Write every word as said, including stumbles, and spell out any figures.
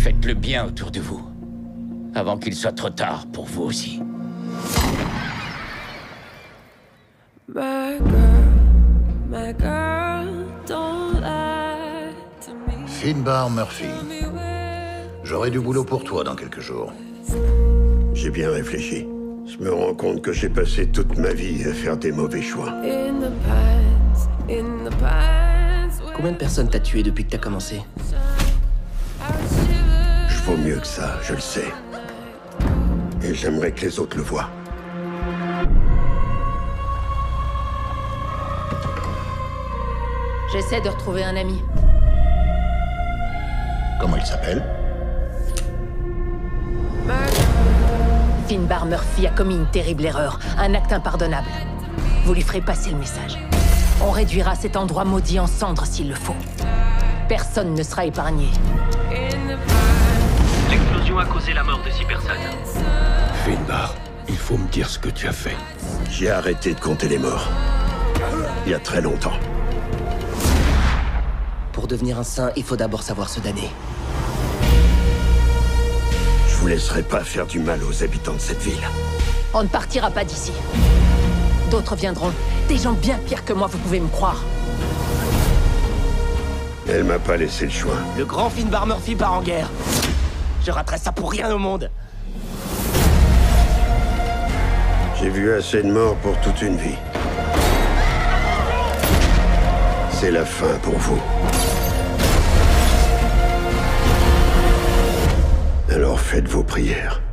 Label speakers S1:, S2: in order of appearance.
S1: Faites le bien autour de vous, avant qu'il soit trop tard pour vous aussi.
S2: My girl, my girl, don't lie to me.
S3: Finbar Murphy. J'aurai du boulot pour toi dans quelques jours.
S4: J'ai bien réfléchi. Je me rends compte que j'ai passé toute ma vie à faire des mauvais choix.
S2: In the pines, in the pines.
S5: Combien de personnes t'as tué depuis que t'as commencé?
S4: Je vaux mieux que ça, je le sais. Et j'aimerais que les autres le voient.
S6: J'essaie de retrouver un ami.
S3: Comment il s'appelle?
S6: Finbar Murphy a commis une terrible erreur, un acte impardonnable. Vous lui ferez passer le message. On réduira cet endroit maudit en cendres s'il le faut. Personne ne sera épargné.
S7: L'explosion a causé la mort de six personnes.
S4: Finbar, il faut me dire ce que tu as fait. J'ai arrêté de compter les morts. Il y a très longtemps.
S5: Pour devenir un saint, il faut d'abord savoir se damner.
S4: Je vous laisserai pas faire du mal aux habitants de cette ville.
S6: On ne partira pas d'ici. D'autres viendront. Des gens bien pires que moi, vous pouvez me croire.
S4: Elle m'a pas laissé le choix.
S5: Le grand Finbar Murphy part en guerre. Je raterai ça pour rien au monde.
S4: J'ai vu assez de morts pour toute une vie. C'est la fin pour vous. Alors faites vos prières.